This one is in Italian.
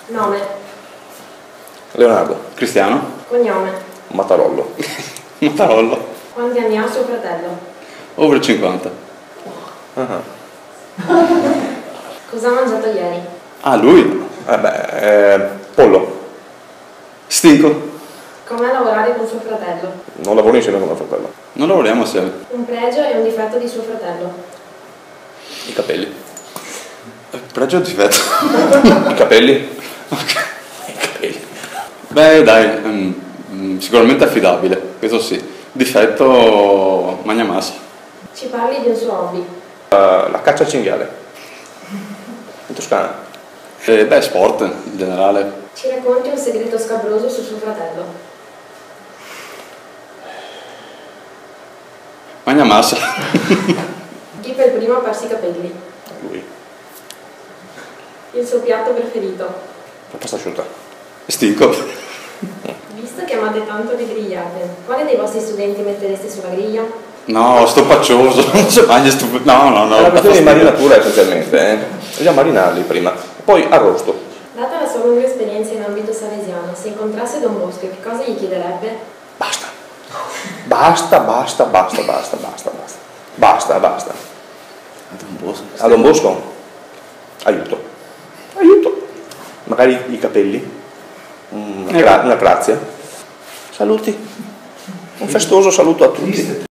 Nome. Leonardo. Cristiano. Cognome. Mattarollo. Mattarollo. Quanti anni ha suo fratello? Over 50. Ah. Cosa ha mangiato ieri? Ah, lui? Pollo. Stinco. Com'è lavorare con suo fratello? Non lavoro insieme con mio fratello. Non lavoriamo assieme. Un pregio e un difetto di suo fratello. I capelli. Pregio o difetto? I capelli? Ok. I capelli. Beh, dai, sicuramente affidabile, questo sì. Difetto, magna massa. Ci parli di un suo hobby. La caccia al cinghiale. In Toscana. Beh, sport in generale. Ci racconti un segreto scabroso su suo fratello. Magna massa. Chi per primo ha perso i capelli? Lui. Il suo piatto preferito. La pasta asciutta. Stinco. Visto che amate tanto le grigliate, quale dei vostri studenti mettereste sulla griglia? No, sto paccioso, non si mangia no. È una questione di marinatura essenzialmente, Bisogna marinarli prima. Poi arrosto. Data la sua lunga esperienza in ambito salesiano, se incontrasse Don Bosco, che cosa gli chiederebbe? Basta. Basta. A Don Bosco? Aiuto. Magari i capelli. Una grazia. Saluti. Un festoso saluto a tutti.